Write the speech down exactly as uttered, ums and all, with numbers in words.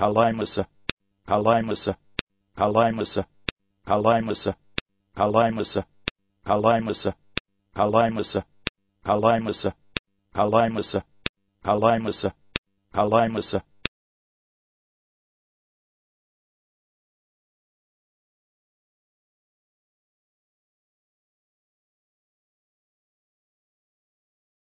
Calaimasa, Calaimasa, Calaimasa, Calaimasa, Calaimasa, Calaimasa, Calaimasa, Calaimasa, Calaimasa, Calaimasa, Calaimasa,